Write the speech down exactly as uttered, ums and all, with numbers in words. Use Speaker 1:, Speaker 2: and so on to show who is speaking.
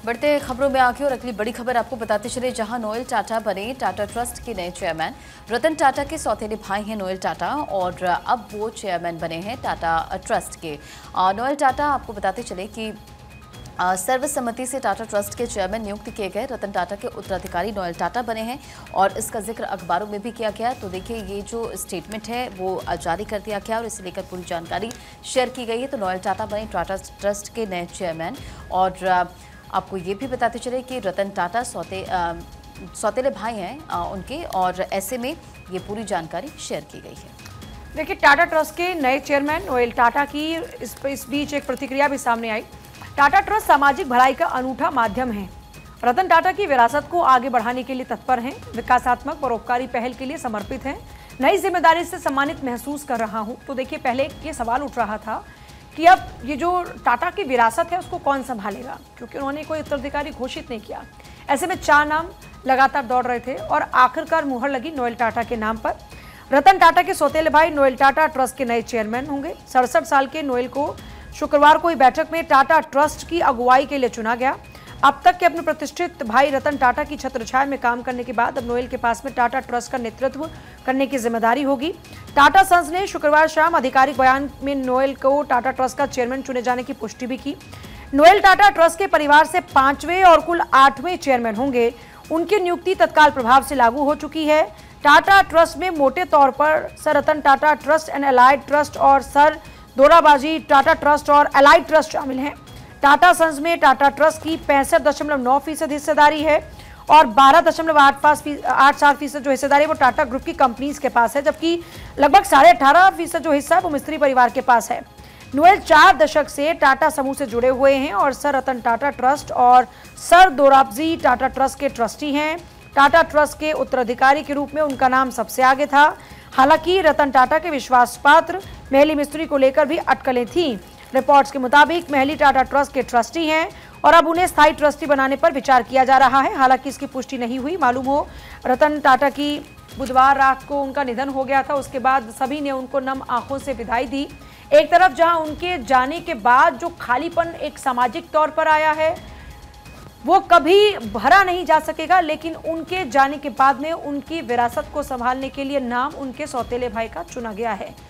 Speaker 1: बढ़ते खबरों में आगे और अगली बड़ी खबर आपको बताते चले, जहां नोएल टाटा बने टाटा ट्रस्ट के नए चेयरमैन। रतन टाटा के सौतेले भाई हैं नोएल टाटा और अब वो चेयरमैन बने हैं टाटा ट्रस्ट के। नोएल टाटा आपको बताते चले कि सर्वसम्मति से टाटा ट्रस्ट के चेयरमैन नियुक्त किए गए। रतन टाटा के उत्तराधिकारी नोएल टाटा बने हैं और इसका जिक्र अखबारों में भी किया गया। तो देखिए, ये जो स्टेटमेंट है वो जारी कर दिया गया और इसे लेकर पूरी जानकारी शेयर की गई है। तो नोएल टाटा बने टाटा ट्रस्ट के नए चेयरमैन और आपको ये भी बताते चले कि रतन टाटा सौते सौतेले भाई हैं आ, उनके, और ऐसे में ये पूरी जानकारी शेयर की गई है।
Speaker 2: देखिए, टाटा ट्रस्ट के नए चेयरमैन नोएल टाटा की इस, इस बीच एक प्रतिक्रिया भी सामने आई। टाटा ट्रस्ट सामाजिक भलाई का अनूठा माध्यम है। रतन टाटा की विरासत को आगे बढ़ाने के लिए तत्पर हैं, विकासात्मक परोपकारी पहल के लिए समर्पित हैं। नई जिम्मेदारी से सम्मानित महसूस कर रहा हूं। तो देखिए, पहले ये सवाल उठ रहा था कि अब ये जो टाटा की विरासत है उसको कौन संभालेगा, क्योंकि उन्होंने कोई उत्तराधिकारी घोषित नहीं किया। ऐसे में चार नाम लगातार दौड़ रहे थे और आखिरकार मुहर लगी नोएल टाटा के नाम पर। रतन टाटा के सौतेले भाई नोएल टाटा ट्रस्ट के नए चेयरमैन होंगे। सड़सठ साल के नोएल को शुक्रवार को बैठक में टाटा ट्रस्ट की अगुवाई के लिए चुना गया। अब तक के अपने प्रतिष्ठित भाई रतन टाटा की छत्रछाया में काम करने के बाद अब नोएल के पास में टाटा ट्रस्ट का नेतृत्व करने की जिम्मेदारी होगी। टाटा सन्स ने शुक्रवार शाम आधिकारिक बयान में नोएल को टाटा ट्रस्ट का चेयरमैन चुने जाने की पुष्टि भी की। नोएल टाटा ट्रस्ट के परिवार से पांचवें और कुल आठवें चेयरमैन होंगे। उनकी नियुक्ति तत्काल प्रभाव से लागू हो चुकी है। टाटा ट्रस्ट में मोटे तौर पर Sir Ratan Tata trust and allied trust और सर दोराबाजी टाटा ट्रस्ट और एलाइड ट्रस्ट शामिल हैं। टाटा सन्स में टाटा ट्रस्ट की पैंसठ दशमलव नौ फीसद हिस्सेदारी है और बारह दशमलव आठ सात फीसद जो हिस्सेदारी वो टाटा ग्रुप की कंपनीज के पास है, जबकि लगभग साढ़े अठारह फीसद जो हिस्सा है वो मिस्त्री परिवार के पास है। नोएल चार दशक से टाटा समूह से जुड़े हुए हैं और सर रतन टाटा ट्रस्ट और सर दोराबजी टाटा ट्रस्ट के ट्रस्टी हैं। टाटा ट्रस्ट के उत्तराधिकारी के रूप में उनका नाम सबसे आगे था। हालांकि रतन टाटा के विश्वास पात्र महली मिस्त्री को लेकर भी अटकलें थीं। रिपोर्ट्स के मुताबिक महली टाटा ट्रस्ट के ट्रस्टी हैं और अब उन्हें स्थायी ट्रस्टी बनाने पर विचार किया जा रहा है। हालांकि इसकी पुष्टि नहीं हुई। मालूम हो, रतन टाटा की बुधवार रात को उनका निधन हो गया था। उसके बाद सभी ने उनको नम आंखों से विदाई दी। एक तरफ जहां उनके जाने के बाद जो खालीपन एक सामाजिक तौर पर आया है वो कभी भरा नहीं जा सकेगा, लेकिन उनके जाने के बाद में उनकी विरासत को संभालने के लिए नाम उनके सौतेले भाई का चुना गया है।